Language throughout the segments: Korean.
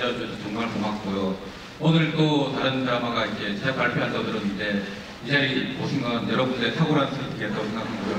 알려줘서 정말 고맙고요. 오늘 또 다른 드라마가 이제 제작 발표한다고 들었는데 이 자리 오신 건 여러분들의 탁월한 선택이었다고 생각하고요.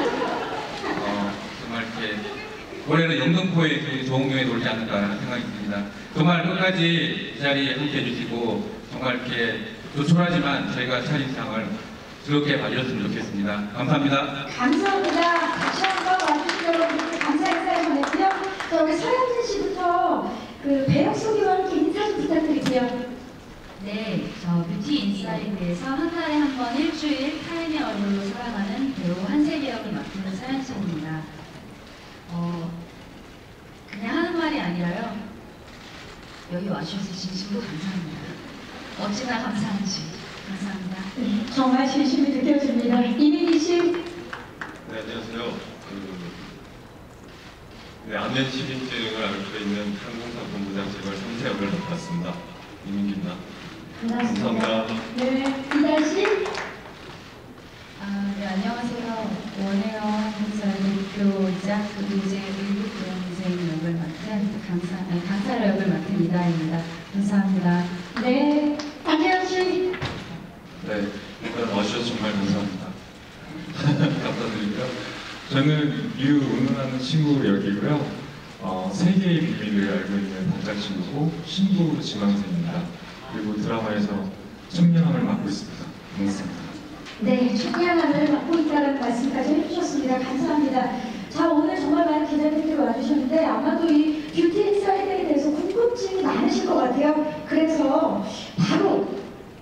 정말 이렇게 올해는 영등포에 좋은 경에 놀지 않을까라는 생각이 듭니다. 정말 끝까지 이 자리에 함께 해주시고 정말 이렇게 조촐하지만 저희가 차린 상을 즐겁게 봐주셨으면 좋겠습니다. 감사합니다. 감사합니다. 다시 한번 와주신 여러분께 감사 인사 전했고요. 자, 우리 서현진 씨부터 그 배역 소개와 함께 인사 좀 부탁드릴게요. 네, 저 뷰티 인사이드에서 한 달에 한 번 일주일 타인의 얼굴로 살아가는 배우 한세계 역을 맡는 서현진입니다. 그냥 하는 말이 아니라요. 여기 와주셔서 진심으로 감사합니다. 어찌나 감사한지. 감사합니다. 네, 정말 진심이 느껴집니다. 이민기 씨. 네, 안녕하세요. 안면 10인증을 앓고 있는 항공사본부장 재벌 3세 역을 맡았습니다. 이민기입니다. 감사합니다. 네, 이달 씨. 네, 안녕하세요. 원혜영 대표이자 이제 일부 부영생 역을 맡은 강사를 역을 맡은 이다입니다. 감사합니다. 네, 안혜영 씨. 네, 일단 와주셔서 정말 감사합니다. 감사드리고요. 저는 류은은하는 친구 역이고요. 세계의 비밀을 알고 있는 남자친구고 신부 지망생입니다. 그리고 드라마에서 청량함을 맡고 있습니다. 고맙습니다. 네, 청량함을 맡고 있다는 말씀까지 해주셨습니다. 감사합니다. 자, 오늘 정말 많은 기자님들이 와주셨는데 아마도 이 뷰티 인사이드에 대해서 궁금증이 많으실 것 같아요. 그래서 바로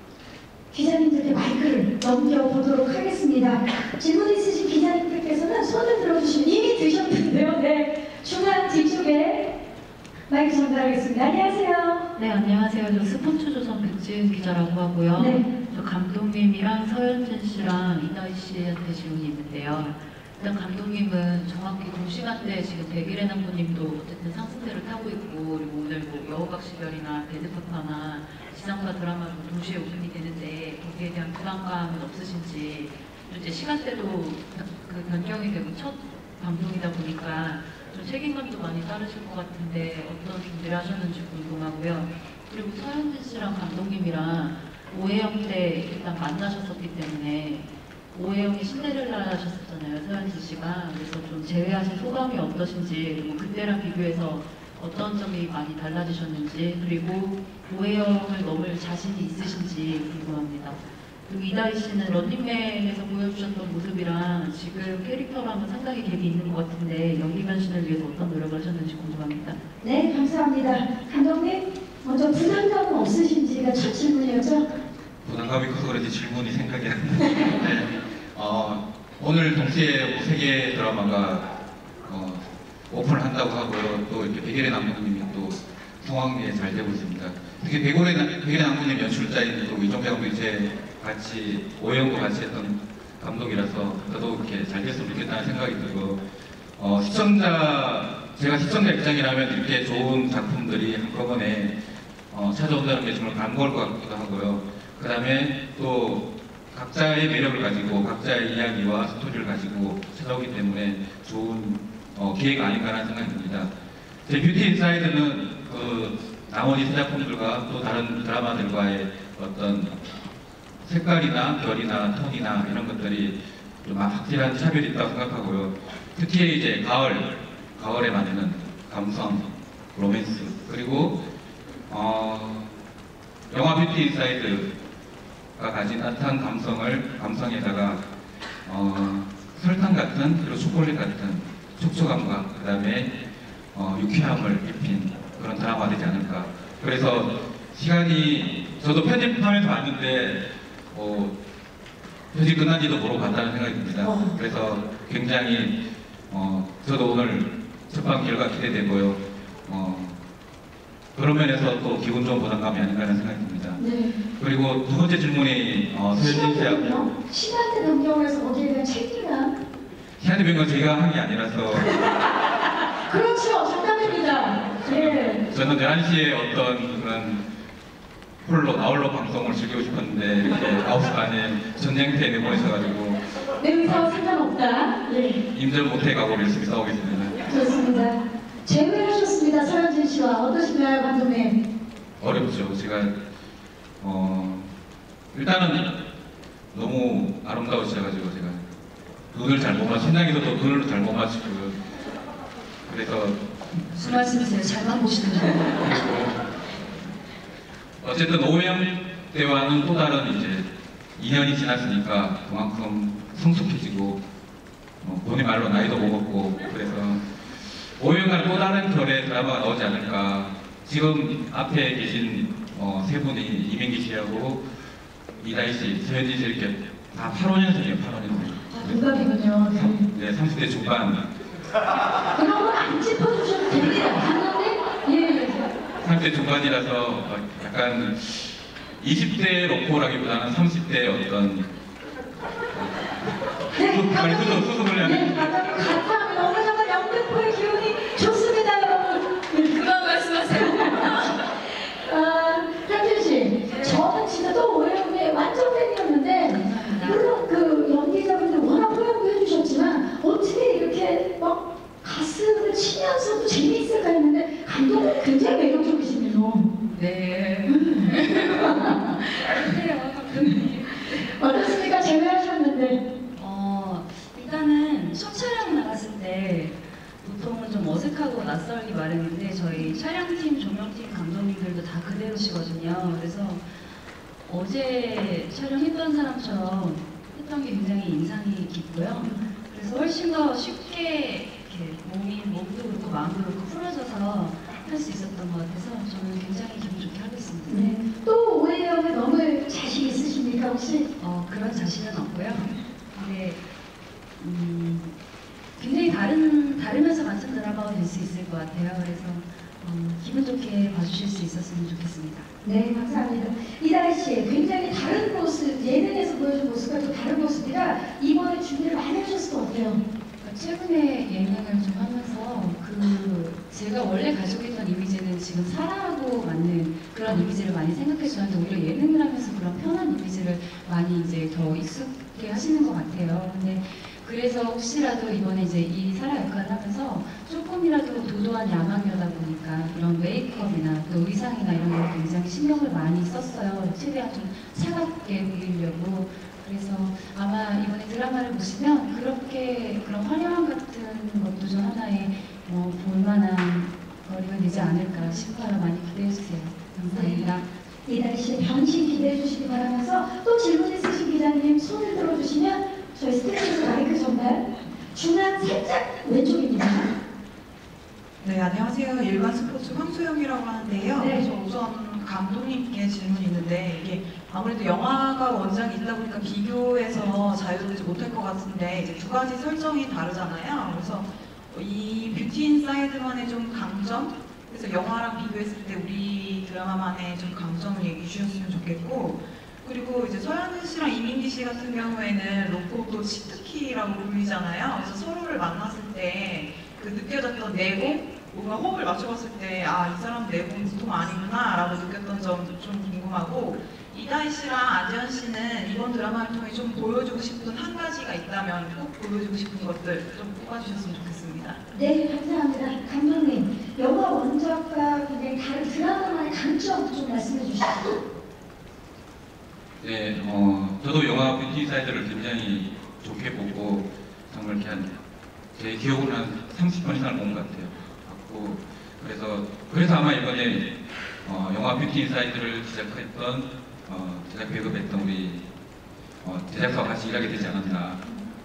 기자님들께 마이크를 넘겨보도록 하겠습니다. 질문 있으신 기자님들께서는 손을 들어주시면 이미 드셨는데요. 네, 중앙 뒤쪽에 마이크 전달하겠습니다. 안녕하세요. 네, 안녕하세요. 저 스포츠조선 백지은 기자라고 하고요. 네. 저 감독님이랑 서현진 씨랑 이다희 씨한테 질문이 있는데요. 일단 감독님은 정확히 동시간대에 지금 백일의 남부님도 어쨌든 상승세를 타고 있고, 그리고 오늘 뭐 여우각시별이나 데드파파나 지상파 드라마도 동시에 오픈이 되는데 거기에 대한 부담감은 없으신지, 또 이제 시간대도 그 변경이 되고 첫 방송이다 보니까 좀 책임감도 많이 따르실 것 같은데 어떤 준비를 하셨는지 궁금하고요. 그리고 서현진 씨랑 감독님이랑 오해영 때 일단 만나셨었기 때문에 오해영이 신데렐라 하셨었잖아요, 서현진 씨가. 그래서 좀 제외하신 소감이 어떠신지, 그리고 그때랑 비교해서 어떤 점이 많이 달라지셨는지, 그리고 오해영을 넘을 자신이 있으신지 궁금합니다. 그리고 이다희 씨는 런닝맨에서 보여주셨던 모습이랑 지금 캐릭터랑은 상당히 갭이 있는 것 같은데 연기 변신을 위해서 어떤 노력을 하셨는지 궁금합니다. 네, 감사합니다. 감독님, 먼저 부담감은 없으신지가 첫 질문이었죠? 부담감이 커서 그런지 질문이 생각이 안 나요. 네. 오늘 동시에 3개 드라마가 오픈을 한다고 하고요. 또 이렇게 백일의 남부님이 또 성황리에 잘 되고 있습니다. 특히 백일의 남부님 연출자인 또 이종배 감독이 이제 같이 오해영도 같이 했던 감독이라서 저도 이렇게 잘 됐으면 좋겠다는 생각이 들고 제가 시청자 입장이라면 이렇게 좋은 작품들이 한꺼번에 찾아온다는 게 정말 반가울 것 같기도 하고요. 그 다음에 또 각자의 매력을 가지고 각자의 이야기와 스토리를 가지고 찾아오기 때문에 좋은 기회가 아닌가라는 생각이 듭니다. 제 뷰티 인사이드는 그 나머지 세 작품들과 또 다른 드라마들과의 어떤 색깔이나 결이나 톤이나 이런 것들이 좀 확실한 차별이 있다고 생각하고요. 특히 이제 가을에 맞는 감성, 로맨스, 그리고 영화 뷰티 인사이드가 가진 따뜻한 감성에다가 설탕 같은, 그리고 초콜릿 같은 촉촉함과 그 다음에 유쾌함을 입힌 그런 드라마가 되지 않을까. 그래서 시간이, 저도 편집하면서 봤는데 편집 끝난지도 모르고 봤다는 생각이 듭니다. 그래서 굉장히 저도 오늘 첫방 결과 기대되고요. 그런 면에서 또 기분 좋은 부담감이 아닌가 하는 생각이 듭니다. 네. 그리고 두 번째 질문이 서현진 씨하고 시간대 변경을 해서 거기에 대한 책임감? 시간대 변경 제가 한 게 아니라서 그렇죠, 정답입니다. 예. 저는 11시에 어떤 그런 나홀로 방송을 즐기고 싶었는데 이렇게 9시 반에 전쟁터에 내보내셔가지고 내 의사와 상관없다. 예. 임절 못해가고 열심히 싸우겠습니다. 좋습니다. 제외하셨습니다. 서현진 씨와 어떠신가요, 감독님? 어렵죠. 제가 일단은 너무 아름다우셔가지고 제가 눈을 잘 못 맞추고 신랑이도 눈을 잘 못 맞추고 그래서 무슨 말씀이세요? 잘만 보시는군요. 그리고 어쨌든 오해영 때와는 또 다른 이제 2년이 지났으니까 그만큼 성숙해지고 본인 말로 나이도 먹었고 그래서 오해영과는 또 다른 결의 드라마가 나오지 않을까. 지금 앞에 계신 세 분이 이민기 씨하고 이다희 씨, 서현진 씨 이렇게 다 85년생이에요. 85년생. 동갑이군요. 네, 30대 중반. 그런 건 안 짚어주셔도 됩니다. 당연히 예. 30대 중반이라서 약간 20대 로코라기보다는 30대 어떤 수습을 네, 하는 감사합니다. 오늘 정말 영등포의 기운이 좋습니다, 여러분. 그만 말씀하세요. 현준 씨, 저는 진짜 또 오해영의 완전 팬이었는데, 물론 그 연기자분들 워낙 호연도 해주셨지만, 어떻게 이렇게 막 가슴을 치면서도 재미있을까 했는데, 감독은 굉장히 매력적이시네요. 네. 그래요, 감독님. 어떻습니까? 제외하셨는데. 일단은 첫 촬영 나갔을 때 보통은 좀 어색하고 낯설기 마련인데 저희 촬영팀, 조명팀, 감독님들도 다 그대로시거든요. 그래서 어제 촬영했던 사람처럼 했던 게 굉장히 인상이 깊고요. 그래서 훨씬 더 쉽게 이렇게 몸도 그렇고 마음도 그렇고 풀어져서 할 수 있었던 것 같아서 저는 굉장히 기분 좋게 하고 있습니다. 네. 또 오해영에 너무 자신 있으십니까, 혹시? 그런 자신은 없고요. 근데 굉장히 다르면서 같은 드라마가 될 수 있을 것 같아요. 그래서 기분 좋게 봐주실 수 있었으면 좋겠습니다. 네, 감사합니다. 이다희 씨, 굉장히 다른 모습, 예능에서 보여준 모습과 또 다른 모습이라 이번에 준비를 많이 하셨을 것 같아요. 최근에 예능을 좀 하면서 제가 원래 가지고 있던 이미지는 지금 사람하고 맞는 그런 이미지를 많이 생각해 주는데 오히려 예능을 하면서 그런 편한 이미지를 많이 이제 더 익숙해 하시는 것 같아요. 근데 그래서 혹시라도 이번에 이제 이 사라 역할을 하면서 조금이라도 도도한 야망이다 보니까 이런 메이크업이나 또 의상이나 이런 거 굉장히 신경을 많이 썼어요. 최대한 좀 차갑게 보이려고. 그래서 아마 이번에 드라마를 보시면 그런 화려함 같은 것도 좀 하나의 볼만한 거리가 되지 않을까 싶어요. 많이 기대해 주세요. 감사합니다. 이다희 씨 변신 기대해 주시기 바라면서 또 질문 있으신 기자님 손을 들어주시면 저희 스태프에서 마이크 전달. 중앙 살짝 왼쪽입니다. 네, 안녕하세요. 일반 스포츠 황소영이라고 하는데요. 네. 저 우선 감독님께 질문이 있는데 이게 아무래도 영화가 원작이 있다 보니까 비교해서 자유롭지 못할 것 같은데 이제 두 가지 설정이 다르잖아요. 그래서 이 뷰티 인사이드만의 좀 강점, 그래서 영화랑 비교했을 때 우리 드라마만의 좀 강점을 얘기해 주셨으면 좋겠고, 그리고 이제 서현진 씨랑 이민기 씨 같은 경우에는 로코도 치트키라고 불리잖아요. 그래서 서로를 만났을 때 그 느껴졌던 내공, 뭔가 호흡을 맞춰봤을 때 아, 이 사람 내공 보통 아니구나 라고 느꼈던 점 좀 궁금하고, 이다희 씨랑 안재현 씨는 이번 드라마를 통해 좀 보여주고 싶은 한 가지가 있다면 꼭 보여주고 싶은 것들 좀 뽑아주셨으면 좋겠습니다. 네, 감사합니다. 감독님, 영화 원작과 굉장히 다른 드라마만의 강점 좀 말씀해 주시죠. 네, 저도 영화 뷰티 인사이드를 굉장히 좋게 보고 정말 이렇게 제 기억으로 한 30번 이상을 본 것 같아요. 그래서 아마 이번에 영화 뷰티 인사이드를 제작 배급했던 우리 제작사와 같이 일하게 되지 않았나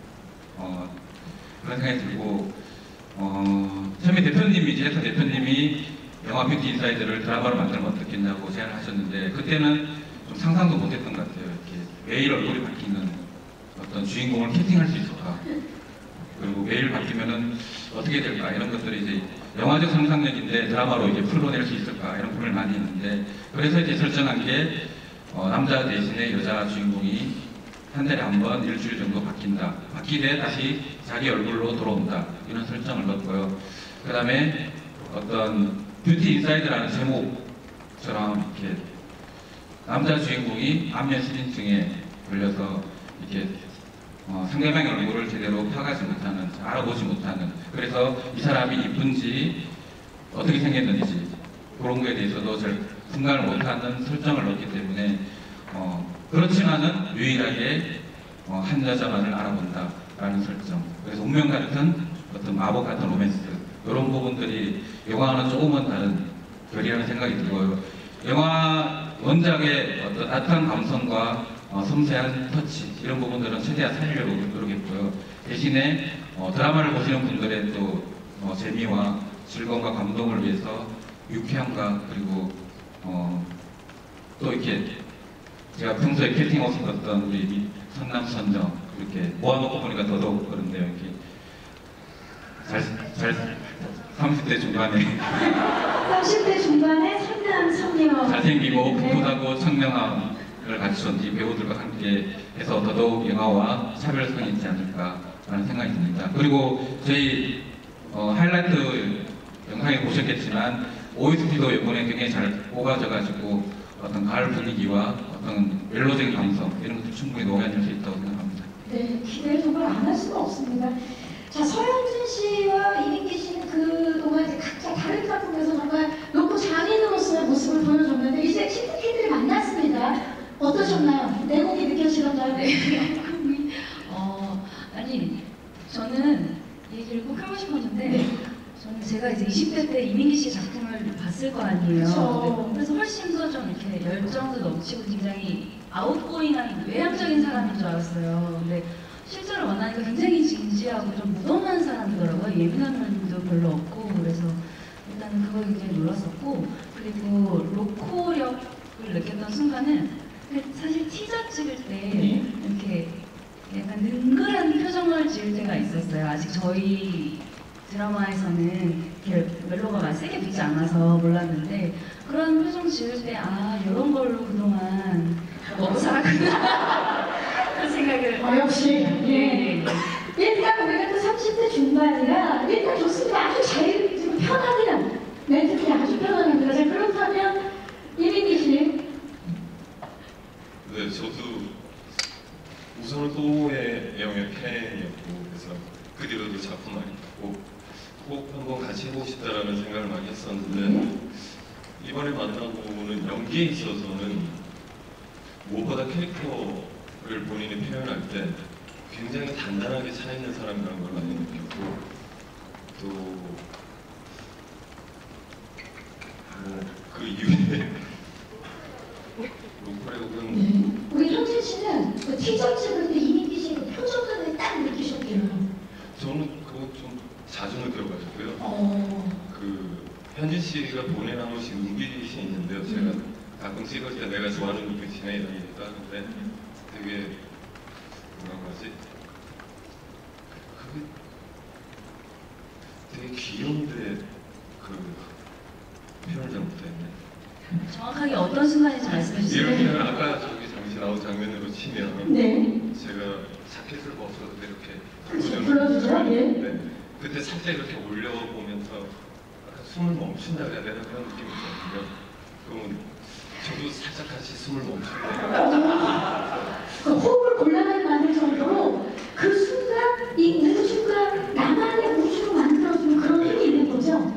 그런 생각이 들고, 처음에 제작사 대표님이 영화 뷰티 인사이드를 드라마로 만들면 어떻겠냐고 제안을 하셨는데 그때는 좀 상상도 못했던 것 같아요. 이렇게 매일 얼굴이 바뀌는 어떤 주인공을 캐스팅할 수 있을까, 그리고 매일 바뀌면은 어떻게 될까, 이런 것들이 이제 영화적 상상력인데 드라마로 이제 풀어낼 수 있을까, 이런 고민을 많이 했는데, 그래서 이제 설정한 게 남자 대신에 여자 주인공이 한 달에 한 번 일주일 정도 바뀐다. 바뀌되 다시 자기 얼굴로 돌아온다. 이런 설정을 넣었고요. 그 다음에 어떤 뷰티 인사이드라는 제목처럼 이렇게 남자 주인공이 안면 신인증에 걸려서 이렇게 상대방의 얼굴을 제대로 파가지 못하는, 알아보지 못하는, 그래서 이 사람이 이쁜지 어떻게 생겼는지 그런 거에 대해서도 분간을 못하는 설정을 넣었기 때문에 그렇지만은 유일하게 한 여자만을 알아본다라는 설정. 그래서 운명 같은 어떤 마법 같은 로맨스 이런 부분들이 영화와는 조금은 다른 결이라는 생각이 들고요. 영화 원작의 어떤 따뜻한 감성과 섬세한 터치 이런 부분들은 최대한 살리려고 노력했고요. 대신에 드라마를 보시는 분들의 또 재미와 즐거움과 감동을 위해서 유쾌함과 그리고 또 이렇게 제가 평소에 캐스팅하고 싶었던 우리 선남선녀 이렇게 모아놓고 보니까 더더욱 그런데요. 이렇게 잘 30대 중반에 30대 중반에 선남 선녀. 잘생기고 네. 풋풋하고 청량함을 갖춘 이 배우들과 함께 해서 더더욱 영화와 차별성이 있지 않을까라는 생각이 듭니다. 그리고 저희 하이라이트 영상에 보셨겠지만 OST도 이번에 굉장히 잘 뽑아져가지고 어떤 가을 분위기와 어떤 멜로적인 감성 이런 것들 충분히 녹여낼 수 있다고 생각합니다. 네, 기대를 정말 안 할 수가 없습니다. 자, 서영진 씨와 이민기 씨는 그동안 이제 각자 다른 작품에서 정말 놓고 장인으로서의 모습을 보여줬는데 이제 치트키들이 만났습니다. 어떠셨나요? 내공이 느껴지던가요? 아니 저는 얘기를 꼭 하고 싶었는데 네. 저는 제가 이제 20대 때 이민기 씨 작품을 봤을 거 아니에요. 그쵸. 네, 그래서 훨씬 더 좀 이렇게 열정도 넘치고 굉장히 아웃고잉한 외향적인 사람인 줄 알았어요. 근데 실제로 만나니까 굉장히 진지하고 좀 무던한 사람이더라고요. 예민한 면도 별로 없고 그래서 일단 그거 굉장히 놀랐었고 그리고 로코력을 느꼈던 순간은 사실 티저 찍을 때 이렇게 약간 능글한 표정을 지을 때가 있었어요. 아직 저희 드라마에서는 이렇게 멜로가 많이 세게 붙지 않아서 몰랐는데 그런 표정 지을 때 이런 걸로 그동안 먹고 살았구나 그런 생각을 역시 예. 일단 우리가 또 30대 중반이라 일단 좋습니다. 아주 잘 지금 편하게는 멘트들이 아주 편합니다. 자, 그렇다면 이민기 씨. 네, 저도 우선은 또의 애영의 팬이었고 그래서 그 뒤로도 작품 많이 봤고 꼭 한번 같이 해보고 싶다라는 생각을 많이 했었는데 이번에 만나보는 연기에 있어서는 무엇보다 캐릭터를 본인이 표현할 때 굉장히 단단하게 차있는 사람이라는 걸 많이 느꼈고 또 그 이후에 로컬역은 우리 효진 씨는 그 티저 찍을 때 이민기 씨의 그 표정을 딱 느끼셨대요. 저는 그거 좀 자주 느껴가지고요. 그 현진 씨가 보낸 한 번씩 눈빛이 있는데요. 제가 가끔 찍을 때 내가 좋아하는 눈빛이나 이런 얘기도 하는데 되게 뭐라고 하지? 그게 되게 귀여운데 그 표현을 잘 못했네. 정확하게 어떤 순간인지 말씀해 주세요. 이렇게 아까 저기 잠시 나온 장면으로 치면 네. 제가 자켓을 벗어서 이렇게 그렇죠. 불러주죠. 예. 네. 그때 살짝 이렇게 올려보면서 약간 숨을 멈춘다 그래야 되나 그런 느낌이 있거든요. 그러면 저도 살짝 같이 숨을 멈추는데 그 호흡을 곤란하게 만들 정도로 그 순간 이 우주가 나만의 우주로 만들어주는 그런 힘이 있는 거죠.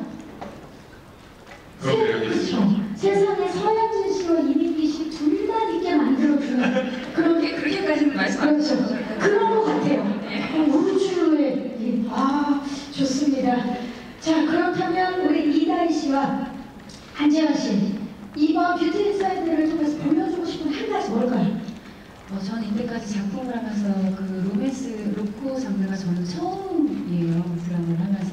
그런 매력이 있죠. 그렇죠. 세상에 서영진 씨와 이민기 씨 둘만 있게 만들어주는 그런 그렇게까지는 말씀 안 그렇죠. 하셨어요. 그런 것 같아요. 우주의 힘. 좋습니다. 자, 그렇다면 우리 이다희 씨와 한재현 씨 이번 뷰티 인사이드를 통해서 보여주고 싶은 한 가지 뭘까요? 저는 이때까지 작품을 하면서 그 로맨스 로코 장르가 저는 처음이에요. 드라마를 하면서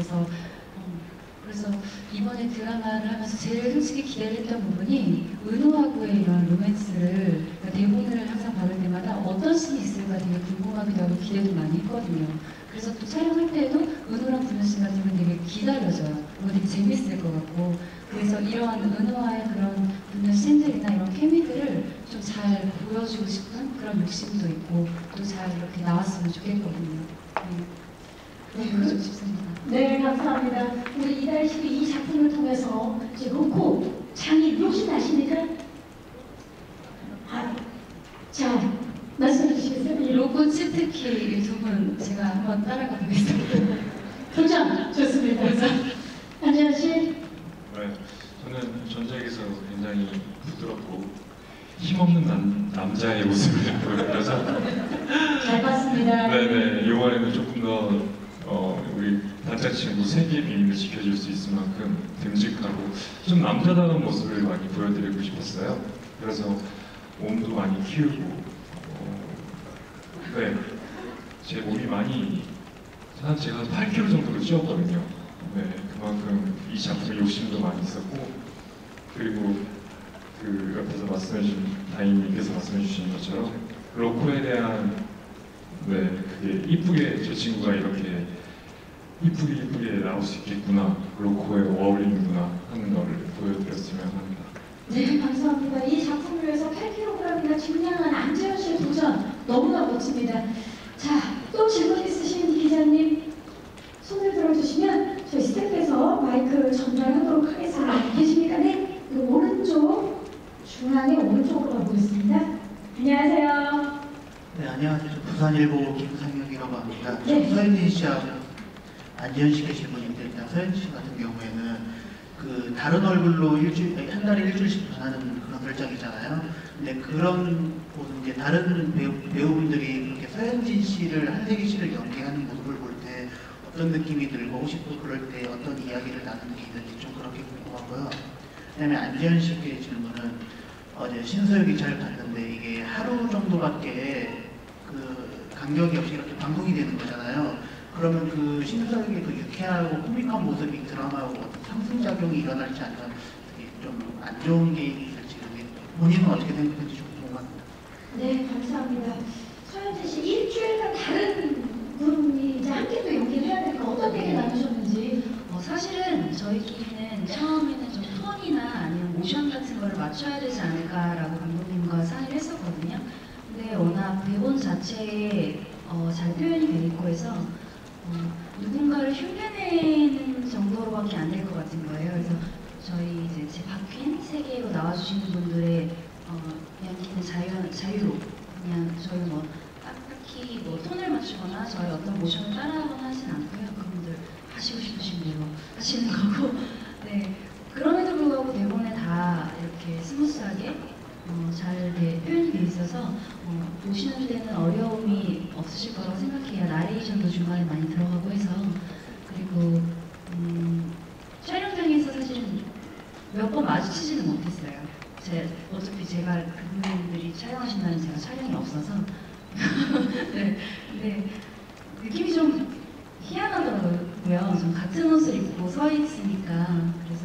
그래서 이번에 드라마를 하면서 제일 솔직히 기대를 했던 부분이 은호하고의 이런 로맨스를 그러니까 대본을 항상 받을 때마다 어떤 씬이 있을까 되게 궁금하기도 하고 기대도 많이 했거든요. 그래서 또 촬영할 때도 은호랑 분현 씨 같은 건 되게 기다려져요. 그거 되게 재밌을 것 같고 그래서 이러한 은호와의 그런 분현 씬들이나 이런 케미들을 좀 잘 보여주고 싶은 그런 욕심도 있고 또 잘 이렇게 나왔으면 좋겠거든요. 네, 그러고 싶습니다. 네, 감사합니다. 우리 이다희 씨도 이 작품을 통해서 이제 로코 장인 욕심 나십니까? 자, 말씀해 주시겠어요? 로코 치트키 이 두 분 제가 한번 따라가 보겠습니다. 도전! 좋습니다. 한재현 씨? 네, 저는 전작에서 굉장히 부드럽고 힘없는 남자의 모습을 보여드려서 잘 봤습니다. 네네, 이번에는 조금 더 우리 단짝 친구 세계의 비밀을 지켜줄 수 있을 만큼 듬직하고 좀 남자다운 모습을 많이 보여드리고 싶었어요. 그래서 몸도 많이 키우고 네, 제 몸이 많이 제가 한 8kg 정도로 찌웠거든요. 네, 그만큼 이 작품에 욕심도 많이 있었고, 그리고 그 옆에서 말씀해주신 다인님께서 말씀해주신 것처럼 로코에 대한 그게 이쁘게 저 친구가 이렇게 이쁘게 나올 수 있겠구나, 로코에 어울리는구나 하는 걸 보여드렸으면 합니다. 네, 감사합니다. 이 작품을 위해서 8kg이나 중량한 안재현 씨의 도전 너무나 멋집니다. 자, 또 질문 있으신 기자님 손을 들어주시면 저희 스태프에서 마이크를 전달하도록 하겠습니다. 계십니까? 네, 그리고 오른쪽 중앙의 오른쪽으로 가보겠습니다. 안녕하세요. 네, 안녕하세요. 저 부산일보 김상혁이라고 합니다. 네. 서현진 씨하고 안지현 씨 계신 분인데, 일단 서현진 씨 같은 경우에는 그 다른 얼굴로 한 달에 일주일씩 변하는 그런 설정이잖아요. 근데 그런 이제 다른 배우분들이 그렇게 서현진 씨를 한세기 씨를 연기하는 모습을 볼 때 어떤 느낌이 들고, 혹시 또 그럴 때 어떤 이야기를 나누는 게 있는지 좀 그렇게 궁금하고요. 그다음에 안지현 씨께 질문은 어제 신서유 기차를 봤는데 이게 하루 정도밖에 그 간격이 없이 이렇게 방송이 되는 거잖아요. 그러면 그 신서유의 그 유쾌하고 코믹한 모습이 드라마하고 어떤 상승작용이 일어날지 아니면 좀 안 좋은 게 있을지, 본인은 어떻게 생각하는지 좀 궁금합니다. 네, 감사합니다. 서현진 씨 일주일간 다른 분이 이제 함께 또 연기를 해야 되니까 어떤 얘기 나누셨는지. 사실은 저희끼리는 처음에는 좀 톤이나 아니면 모션 같은 거를 맞춰야 되지 않을까라고 감독님과 상의를 했었거든요. 근데 워낙 대본 자체에 잘 표현이 돼 있고 해서 누군가를 흉내내는 정도로밖에 안 될 것 같은 거예요. 그래서 저희 이제 제 박퀸 세계로 나와주시는 분들의 연기는 자유로 그냥 저희 뭐 딱히 뭐 톤을 맞추거나 저희 어떤 모션을 따라하거나 하진 않고요. 그분들 하시고 싶으신 대로 하시는 거고, 네, 그럼에도 불구하고 대본에 다 이렇게 스무스하게 잘 표현이 돼 있어서 보시는 데는 어려움이 없으실 거라고 생각해요. 나레이션도 중간에 많이 들어가고 해서. 그리고 촬영장에서 사실은 몇 번 마주치지는 못했어요. 어차피 제가 그분들이 촬영하신다는 제가 촬영이 없어서 네, 근데 느낌이 좀 희한하더라고요. 좀 같은 옷을 입고 서 있으니까. 그래서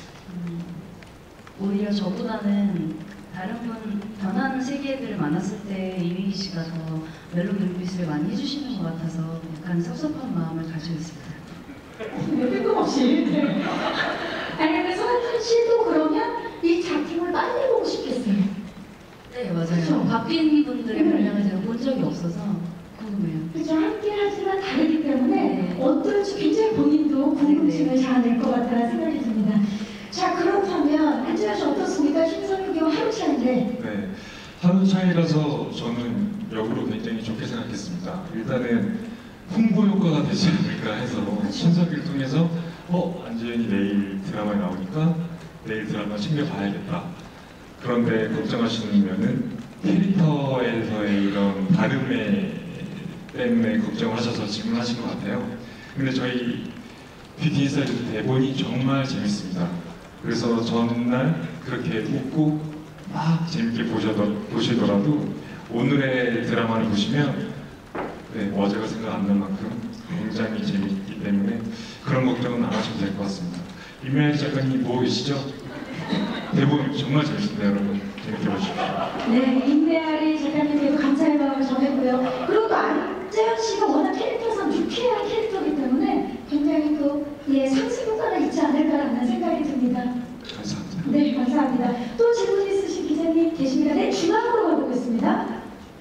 오히려 저보다는 다른 분 변하는 세계들을 만났을 때 이민기 씨가 더 멜로 눈빛을 많이 해주시는 것 같아서 약간 섭섭한 마음을 가지고 있습니다. 네, 뜬금없이. 네. 아니, 근데 서현진 씨도 그러면 이 작품을 빨리 보고 싶겠어요. 네, 맞아요. 그렇죠? 바뀐 분들의 변명을 제가 본 적이 없어서 궁금해요. 그렇죠. 함께 하지만 다르기 때문에 네. 어떨지 굉장히 본인도 궁금증을 자아낼 것 같다는 생각이 듭니다. 자, 그렇다면 안지현 씨 어떻습니까? 신서유기와 하루 차인데. 네, 하루 차이라서 저는 역으로 굉장히 좋게 생각했습니다. 일단은 홍보 효과가 되지 않을까 해서 신서기를 통해서 안지현이 내일 드라마에 나오니까 내일 드라마 챙겨봐야겠다. 그런데 걱정하시는 캐릭터에서의 이런 다름에 때문에 걱정을 하셔서 질문하신 것 같아요. 근데 저희 뷰티 인사이드 대본이 정말 재밌습니다. 그래서 전날 그렇게 웃고 막 재밌게 보시더라도 오늘의 드라마를 보시면 어제가 생각 안 날 만큼 굉장히 재밌기 때문에 그런 걱정은 안 하셔도 될 것 같습니다. 임혜연 작가님 보고 계시죠? 대본 정말 재밌습니다, 여러분. 재밌게 보십시오. 네, 임대아리 작가님께도 감사의 마음을 전했고요. 그리고 또 안재현 씨가 워낙 캐릭터상 유쾌한 캐릭터이기 때문에 굉장히 또 상승 효과가 있지 않을까라는 생각이 듭니다. 감사합니다. 네, 감사합니다. 또 질문 있으신 기자님 계십니까? 네, 중앙으로 가보겠습니다.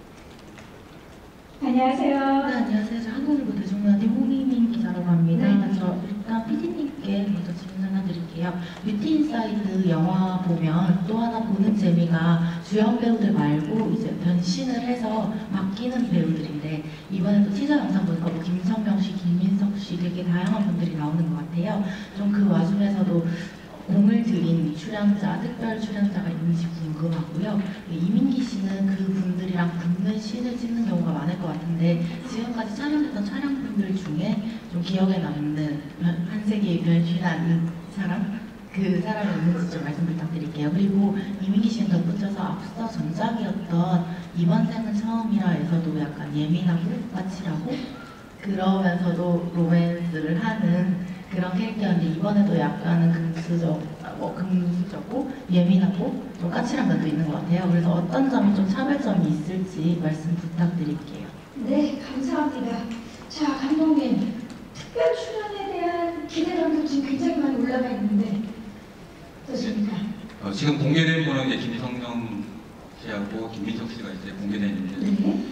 안녕하세요. 네, 안녕하세요. 저 한국일보 대중문화팀 홍희민 기자라고 합니다. 네. 저 일단 PD님께 먼저 질문 하나 드릴게요. 뷰티 인사이드 영화 보면 또 하나 보는 재미가 주연 배우들 말고 이제 변신을 해서 바뀌는 배우들인데, 이번에도 티저 영상 보니까 뭐 김성명 씨, 김민석 씨 되게 다양한 분들이 나오는 것 같아요. 좀 그 와중에서도 공을 들인 이 출연자, 특별 출연자가 있는지 궁금하고요. 이민기 씨는 그 분들이랑 붙는 씬을 찍는 경우가 많을 것 같은데 지금까지 촬영했던 촬영분들 중에 좀 기억에 남는 한 세기의 변신한 사람? 그 사람이 있는지 좀 말씀 부탁드릴게요. 그리고 이민기 씨는 덧붙여서 앞서 전작이었던 이번 생은 처음이라에서도 약간 예민하고 까칠하고 그러면서도 로맨스를 하는 그런 캐릭터였는데 이번에도 약간은 금수저고 예민하고 좀 까칠한 면도 있는 것 같아요. 그래서 어떤 점이 좀 차별점이 있을지 말씀 부탁드릴게요. 네, 감사합니다. 자, 감독님, 특별 출연에 대한 기대감도 지금 굉장히 많이 올라가 있는데 어떠십니까? 지금 공개된 분은 이제 김성령 씨하고 김민석 씨가 이제 공개되어 있는데 네.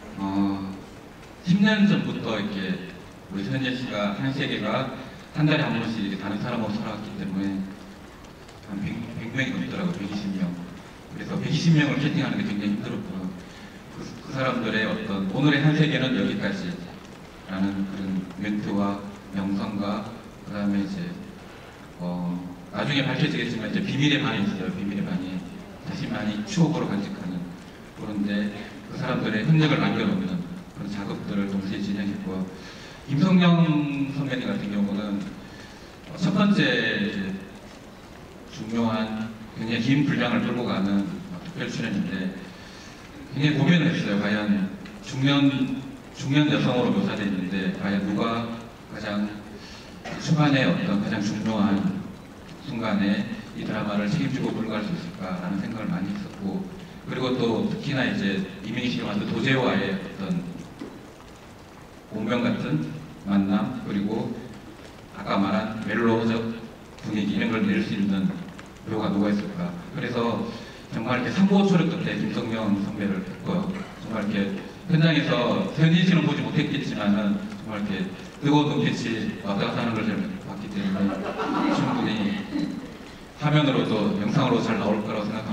10년 전부터 이렇게 우리 현재 씨가 한 세계가 한 달에 한 번씩 이렇게 다른 사람하고 살아왔기 때문에 한 100명이 넘더라고요. 120명. 그래서 120명을 캐팅하는 게 굉장히 힘들었고요. 그 사람들의 어떤 오늘의 한 세계는 여기까지 라는 그런 멘트와 명성과 그 다음에 이제 나중에 밝혀지겠지만 이제 비밀의 방이 있어요. 비밀의 방이 자신만이 추억으로 간직하는 그런데 그 사람들의 흔적을 남겨놓는 그런 작업들을 동시에 진행했고요. 김성령 선배님 같은 경우는 첫 번째 중요한 굉장히 긴 분량을 끌고 가는 특별 출연인데 굉장히 고민을 했어요. 과연 중년 여성으로 묘사되어 있는데 과연 누가 가장 초반에 어떤 가장 중요한 순간에 이 드라마를 책임지고 몰고 갈 수 있을까라는 생각을 많이 했었고 그리고 또 특히나 이제 이민희 씨가 만든 도제와의 어떤 운명 같은 만남 그리고 아까 말한 멜로적 분위기 이런 걸 낼 수 있는 배우가 누가 있을까 그래서 정말 이렇게 삼보초를 끝에 김성령 선배를 했고요. 정말 이렇게 현장에서 현진 씨는 보지 못했겠지만은 정말 이렇게 뜨거운 눈빛이 왔다 갔다 하는 걸 봤기 때문에 충분히 화면으로도 영상으로 잘 나올 거라고 생각합니다.